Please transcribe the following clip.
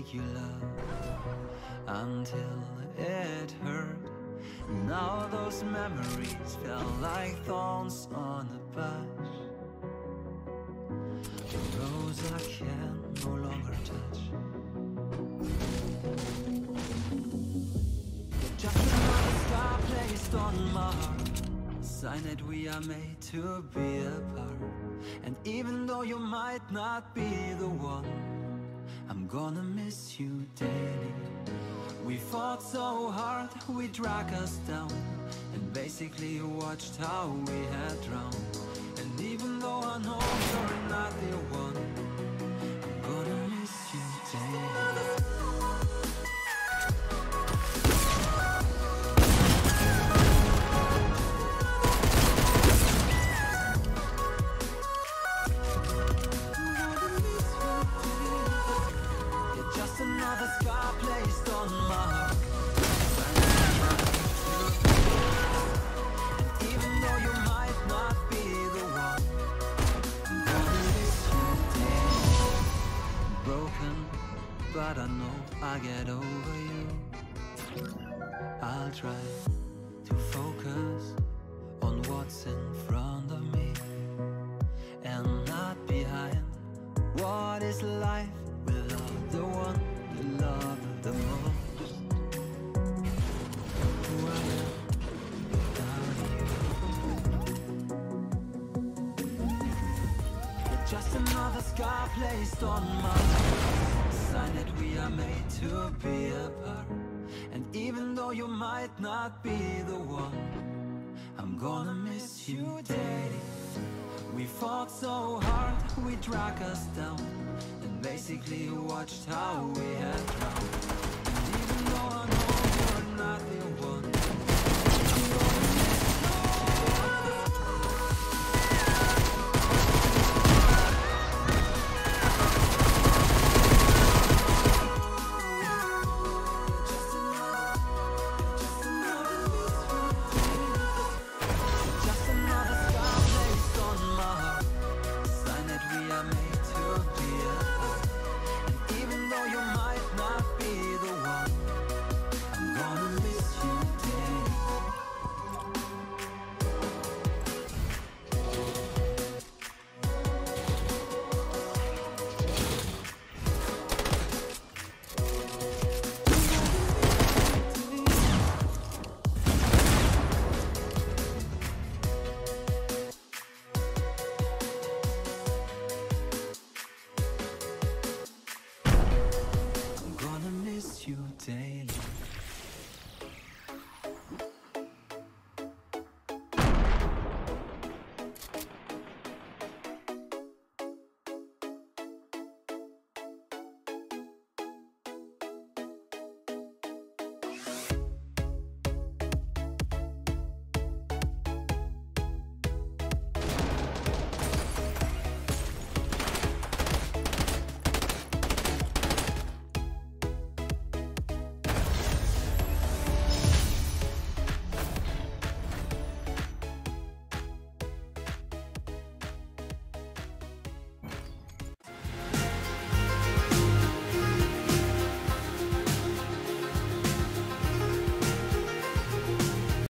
you love until it hurt. Now those memories felt like thorns on a bush, a rose I can no longer touch. Just another scar placed on my heart, a sign that we are made to be apart. And even though you might not be the one, I'm gonna miss you daily. We fought so hard, we dragged us down, and basically watched how we had drowned. And even though I know you're not the one, I'm gonna miss you daily. Another scar placed on my heart, and even though you might not be the one, I'm gonna miss you daily. Broken, but I know I'll get over you. I'll try to focus on what's in front of me and not behind. What is life without the one you love the most? Who I am without you. You're just another scar placed on my heart, a sign that we are made to be apart. And even though you might not be the one, I'm gonna miss you daily. We fought so hard, we dragged us down, and basically watched how we had drowned. And even though I know you're not the